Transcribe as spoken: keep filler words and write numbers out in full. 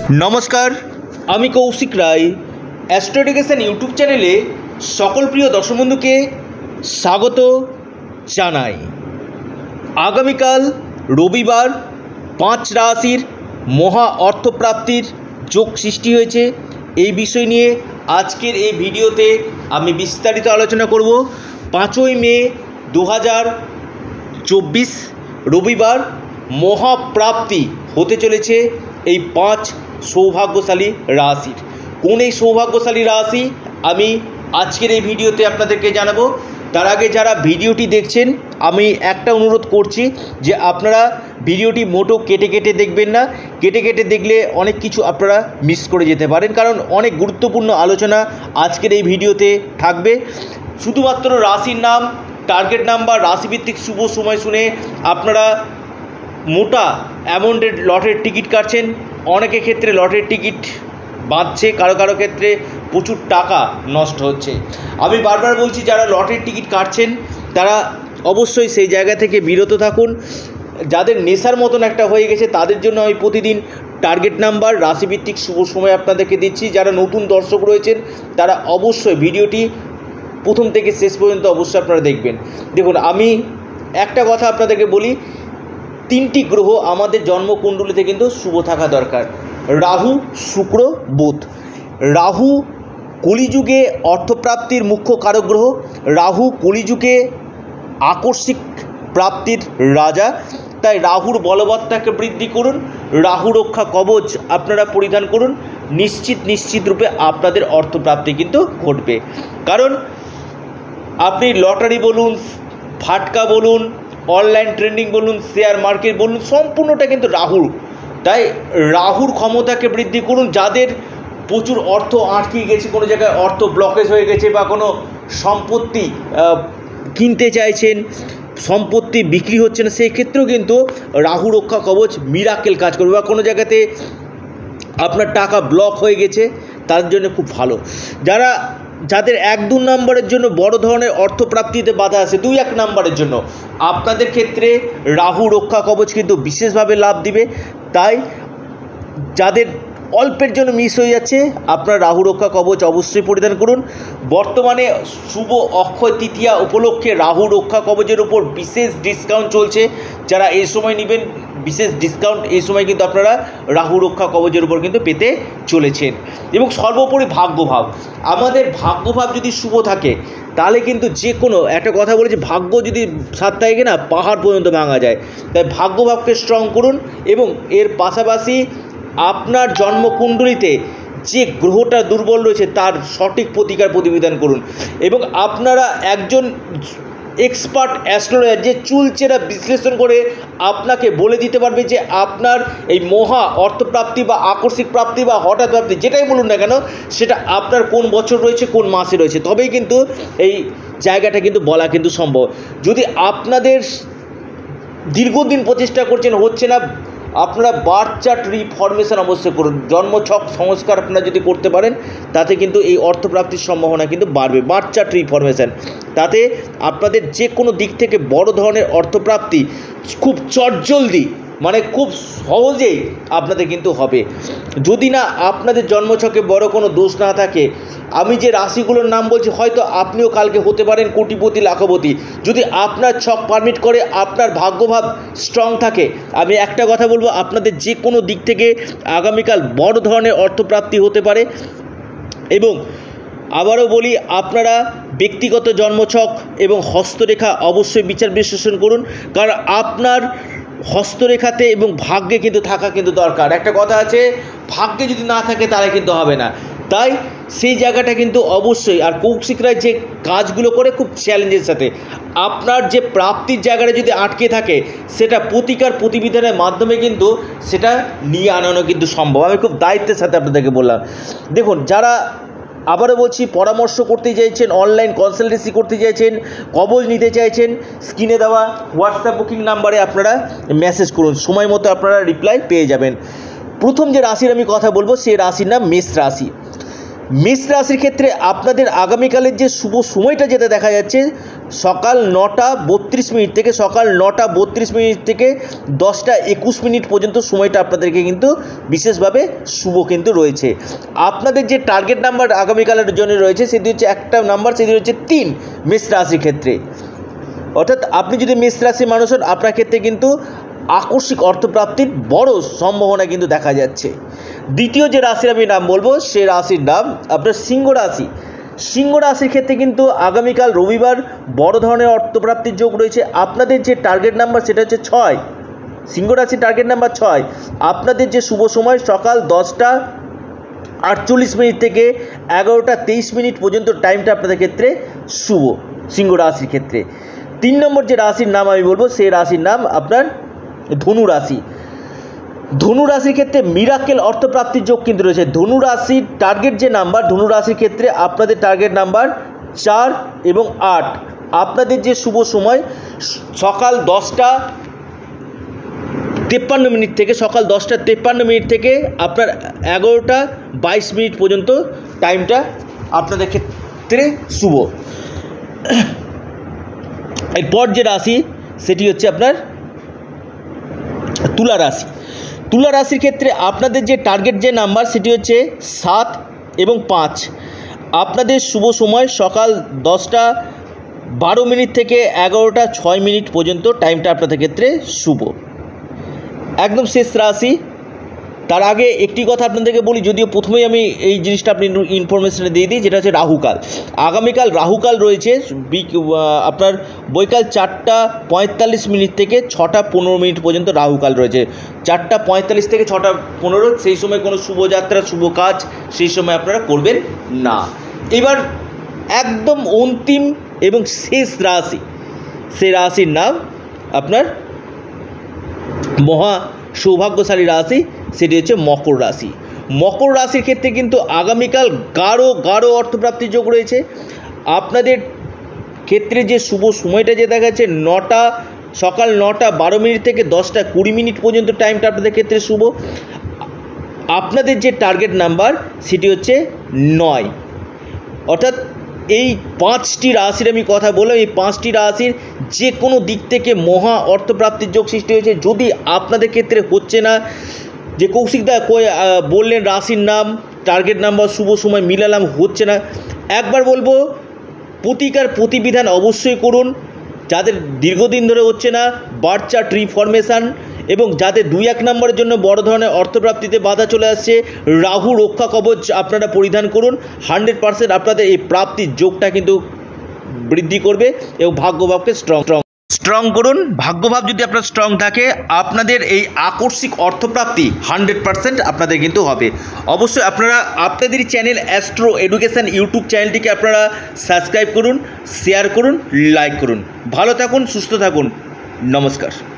নমস্কার, আমি Koushik Roy. Astro education YouTube চ্যানেলে সকল প্রিয় দর্শক বন্ধুকে স্বাগত জানাই। আগামীকাল রবিবার পাঁচ রাশির মহা অর্থপ্রাপ্তির যোগ সৃষ্টি হয়েছে। এই বিষয় নিয়ে আজকের এই ভিডিওতে আমি বিস্তারিত আলোচনা করব। পাঁচই মে দু হাজার চব্বিশ রবিবার মহাপ্রাপ্তি হতে চলেছে এই পাঁচ সৌভাগ্যশালী রাশির। কোন এই সৌভাগ্যশালী রাশি আমি আজকের এই ভিডিওতে আপনাদেরকে জানাবো। তার আগে যারা ভিডিওটি দেখছেন আমি একটা অনুরোধ করছি যে আপনারা ভিডিওটি মোটো কেটে কেটে দেখবেন না। কেটে কেটে দেখলে অনেক কিছু আপনারা মিস করে যেতে পারেন, কারণ অনেক গুরুত্বপূর্ণ আলোচনা আজকের এই ভিডিওতে থাকবে। শুধুমাত্র রাশির নাম, টার্গেট নাম্বার, রাশিভিত্তিক শুভ সময় শুনে আপনারা মোটা অ্যামাউন্টের লটের টিকিট কাটছেন। অনেকের ক্ষেত্রে লটের টিকিট বাঁধছে, কারো কারো ক্ষেত্রে প্রচুর টাকা নষ্ট হচ্ছে। আমি বারবার বলছি, যারা লটের টিকিট কাটছেন তারা অবশ্যই সেই জায়গা থেকে বিরত থাকুন। যাদের নেশার মতন একটা হয়ে গেছে তাদের জন্য আমি প্রতিদিন টার্গেট নাম্বার, রাশিভিত্তিক শুভ সময় আপনাদেরকে দিচ্ছি। যারা নতুন দর্শক রয়েছেন তারা অবশ্যই ভিডিওটি প্রথম থেকে শেষ পর্যন্ত অবশ্যই আপনারা দেখবেন। দেখুন, আমি একটা কথা আপনাদেরকে বলি, তিনটি গ্রহ আমাদের জন্মকুণ্ডলিতে কিন্তু শুভ থাকা দরকার: রাহু, শুক্র, বুধ। রাহু কলিযুগে অর্থপ্রাপ্তির মুখ্য কারক গ্রহ। রাহু কলিযুগে আকস্মিক প্রাপ্তির রাজা। তাই রাহুর বলবত্তাকে বৃদ্ধি করুন, রাহু রক্ষা কবচ আপনারা পরিধান করুন। নিশ্চিত নিশ্চিত রূপে আপনাদের অর্থপ্রাপ্তি কিন্তু ঘটবে। কারণ আপনি লটারি বলুন, ফাটকা বলুন, অনলাইন ট্রেন্ডিং বলুন, শেয়ার মার্কেট বলুন, সম্পূর্ণটা কিন্তু রাহুর। তাই রাহুর ক্ষমতাকে বৃদ্ধি করুন। যাদের প্রচুর অর্থ আটকে গেছে, কোনো জায়গায় অর্থ ব্লকেজ হয়ে গেছে, বা কোনো সম্পত্তি কিনতে চাইছেন, সম্পত্তি বিক্রি হচ্ছে না, সেই ক্ষেত্রেও কিন্তু রাহু রক্ষা কবচ মিরাকেল কাজ করবে। বা কোনো জায়গাতে আপনার টাকা ব্লক হয়ে গেছে, তার জন্য খুব ভালো। যারা যাদের এক দু নম্বরের জন্য বড় ধরনের অর্থপ্রাপ্তিতে বাধা আছে, দুই এক নম্বরের জন্য আপনাদের ক্ষেত্রে রাহু রক্ষা কবচ কিন্তু বিশেষভাবে লাভ দিবে। তাই যাদের অল্পের জন্য মিস হয়ে যাচ্ছে, আপনার রাহু রক্ষা কবচ অবশ্যই পরিধান করুন। বর্তমানে শুভ অক্ষয় তৃতীয়া উপলক্ষে রাহু রক্ষা কবচের উপর বিশেষ ডিসকাউন্ট চলছে। যারা এই সময় নেবেন, বিশেষ ডিসকাউন্ট এই সময় কিন্তু আপনারা রাহু রক্ষা কবচের উপর কিন্তু পেতে চলেছেন। এবং সর্বোপরি ভাগ্যভাব, আমাদের ভাগ্যভাব যদি শুভ থাকে তাহলে কিন্তু যে কোনো একটা কথা বলেছে, ভাগ্য যদি সাত থাকে না, পাহাড় পর্যন্ত ভাঙা যায়। তাই ভাগ্যভাবকে স্ট্রং করুন এবং এর পাশাপাশি আপনার জন্মকুণ্ডলিতে যে গ্রহটা দুর্বল রয়েছে তার সঠিক প্রতিকার প্রতিবিধান করুন। এবং আপনারা একজন এক্সপার্ট অ্যাস্ট্রোলজার যে চুলচেরা বিশ্লেষণ করে আপনাকে বলে দিতে পারবে যে আপনার এই মহা অর্থপ্রাপ্তি বা আকস্মিক প্রাপ্তি বা হঠাৎ প্রাপ্তি, যেটাই বলুন না কেন, সেটা আপনার কোন বছর রয়েছে, কোন মাসে রয়েছে, তবেই কিন্তু এই জায়গাটা কিন্তু বলা কিন্তু সম্ভব। যদি আপনাদের দীর্ঘদিন প্রচেষ্টা করছেন, হচ্ছে না, আপনারা বার্থ চার্ট রিফরমেশন অবশ্যই করুন। জন্মছক সংস্কার আপনারা যদি করতে পারেন তাতে কিন্তু এই অর্থপ্রাপ্তির সম্ভাবনা কিন্তু বাড়বে। বার্থ চার্ট রিফরমেশন, তাতে আপনাদের যে কোনো দিক থেকে বড় ধরনের অর্থপ্রাপ্তি খুব চটজলদি, মানে খুব সহজেই আপনাদের কিন্তু হবে। যদি না আপনাদের জন্মছকে বড় কোনো দোষ না থাকে, আমি যে রাশিগুলোর নাম বলছি, হয়তো আপনিও কালকে হতে পারেন কোটিপতি, লাখপতি। যদি আপনার ছক পারমিট করে, আপনার ভাগ্যভাব স্ট্রং থাকে, আমি একটা কথা বলবো, আপনাদের যে কোনো দিক থেকে আগামীকাল বড় ধরনের অর্থপ্রাপ্তি হতে পারে। এবং আবারও বলি, আপনারা ব্যক্তিগত জন্মছক এবং হস্তরেখা অবশ্যই বিচার বিশ্লেষণ করুন, কারণ আপনার হস্তরেখাতে এবং ভাগ্যে কিন্তু থাকা কিন্তু দরকার। একটা কথা আছে, ভাগ্যে যদি না থাকে তাহলে কিন্তু হবে না। তাই সেই জায়গাটা কিন্তু অবশ্যই, আর কৌশিক রায় যে কাজগুলো করে খুব চ্যালেঞ্জের সাথে, আপনার যে প্রাপ্তির জায়গাটা যদি আটকে থাকে, সেটা প্রতিকার প্রতিবিধানের মাধ্যমে কিন্তু সেটা নিয়ে আনানো কিন্তু সম্ভব। আমি খুব দায়িত্বের সাথে আপনাদেরকে বললাম। দেখুন, যারা আবারও বলছি, পরামর্শ করতে চাইছেন, অনলাইন কনসালটেন্সি করতে চাইছেন, কবজ নিতে চাইছেন, স্ক্রিনে দেওয়া হোয়াটসঅ্যাপ বুকিং নাম্বারে আপনারা মেসেজ করুন, সময় মতো আপনারা রিপ্লাই পেয়ে যাবেন। প্রথম যে রাশির আমি কথা বলবো, সেই রাশির নাম মেষ রাশি। মেষ রাশির ক্ষেত্রে আপনাদের আগামীকালের যে শুভ সময়টা যেটা দেখা যাচ্ছে, সকাল নটা বত্রিশ মিনিট থেকে সকাল নটা বত্রিশ মিনিট থেকে দশটা একুশ মিনিট পর্যন্ত সময়টা আপনাদেরকে কিন্তু বিশেষভাবে শুভ কিন্তু রয়েছে। আপনাদের যে টার্গেট নাম্বার আগামীকালের জন্য রয়েছে সেটি হচ্ছে একটা নাম্বার, সেটি হচ্ছে তিন মেষ রাশির ক্ষেত্রে। অর্থাৎ আপনি যদি মেষ রাশির মানুষ হন, আপনার ক্ষেত্রে কিন্তু আকস্মিক অর্থপ্রাপ্তির বড় সম্ভাবনা কিন্তু দেখা যাচ্ছে। দ্বিতীয় যে রাশির আমি নাম বলবো সে রাশির নাম আপনার সিংহ রাশি। সিংহ রাশির ক্ষেত্রে কিন্তু আগামীকাল রবিবার বড় ধরনের অর্থপ্রাপ্তির যোগ রয়েছে। আপনাদের যে টার্গেট নাম্বার সেটা হচ্ছে ছয়। সিংহ রাশির টার্গেট নাম্বার ছয়। আপনাদের যে শুভ সময় সকাল দশটা আটচল্লিশ মিনিট থেকে এগারোটা তেইশ মিনিট পর্যন্ত টাইমটা আপনাদের ক্ষেত্রে শুভ সিংহ রাশির ক্ষেত্রে। তিন নম্বর যে রাশির নাম আমি বলবো সেই রাশির নাম আপনার ধনু রাশি। ধনু রাশির ক্ষেত্রে মিরাকেল অর্থপ্রাপ্তির যোগ কিন্তু রয়েছে। ধনু রাশির টার্গেট যে নাম্বার, ধনু রাশির ক্ষেত্রে আপনাদের টার্গেট নাম্বার চার এবং আট। আপনাদের যে শুভ সময় সকাল দশটা তেপ্পান্ন মিনিট থেকে সকাল দশটা তেপ্পান্ন মিনিট থেকে আপনার এগারোটা বাইশ মিনিট পর্যন্ত টাইমটা আপনাদের ক্ষেত্রে শুভ। এরপর যে রাশি সেটি হচ্ছে আপনার তুলা রাশি। তুলা রাশির ক্ষেত্রে আপনাদের যে টার্গেট যে নাম্বার সেটি হচ্ছে সাত এবং পাঁচ। আপনাদের শুভ সময় সকাল দশটা বারো মিনিট থেকে এগারোটা ছয় মিনিট পর্যন্ত টাইমটা আপনাদের ক্ষেত্রে শুভ। একদম শেষ রাশি, তার আগে একটি কথা আপনাদেরকে বলি, যদিও প্রথমেই আমি এই জিনিসটা আপনি ইনফরমেশনে দিয়ে দিই, যেটা হচ্ছে রাহুকাল। আগামীকাল রাহুকাল রয়েছে আপনার বৈকাল চারটা পঁয়তাল্লিশ মিনিট থেকে ছটা পনেরো মিনিট পর্যন্ত রাহুকাল রয়েছে। চারটা পঁয়তাল্লিশ থেকে ছটা পনেরো, সেই সময় কোনো শুভযাত্রা শুভ কাজ সেই সময় আপনারা করবেন না। এবার একদম অন্তিম এবং শেষ রাশি, সেই রাশির নাম আপনার মহা সৌভাগ্যশালী রাশি, সেটি হচ্ছে মকর রাশি। মকর রাশির ক্ষেত্রে কিন্তু আগামীকাল গাঢ় গাঢ় অর্থপ্রাপ্তির যোগ রয়েছে। আপনাদের ক্ষেত্রে যে শুভ সময়টা যে দেখা যাচ্ছে নটা সকাল নটা বারো মিনিট থেকে দশটা কুড়ি মিনিট পর্যন্ত টাইমটা আপনাদের ক্ষেত্রে শুভ। আপনাদের যে টার্গেট নাম্বার সেটি হচ্ছে নয়। অর্থাৎ এই পাঁচটি রাশির আমি কথা বললাম, এই পাঁচটি রাশির যে কোনো দিক থেকে মহা অর্থপ্রাপ্তির যোগ সৃষ্টি হয়েছে। যদি আপনাদের ক্ষেত্রে হচ্ছে না, যে কৌশিকদা কই বললেন রাশির নাম টার্গেট নাম্বার শুভ সময় মিলালাম, হচ্ছে না, একবার বলবো প্রতিকার প্রতিবিধান অবশ্যই করুন। যাদের দীর্ঘদিন ধরে হচ্ছে না, বার্থ চার্ট রিফরমেশান, এবং যাদের দুই এক নম্বরের জন্য বড় ধরনের অর্থপ্রাপ্তিতে বাধা চলে আসছে, রাহু রক্ষা কবচ আপনারা পরিধান করুন। হান্ড্রেড পার্সেন্ট আপনাদের এই প্রাপ্তির যোগটা কিন্তু বৃদ্ধি করবে এবং ভাগ্যভাবকে স্ট্রং স্ট্রং স্ট্রং করুন। ভাগ্যভাব যদি আপনার স্ট্রং থাকে, আপনাদের এই আকস্মিক অর্থপ্রাপ্তি হান্ড্রেড পার্সেন্ট আপনাদের কিন্তু হবে। অবশ্যই আপনারা আপনাদের চ্যানেল অ্যাস্ট্রো এডুকেশান ইউটিউব চ্যানেলটিকে আপনারা সাবস্ক্রাইব করুন, শেয়ার করুন, লাইক করুন। ভালো থাকুন, সুস্থ থাকুন, নমস্কার।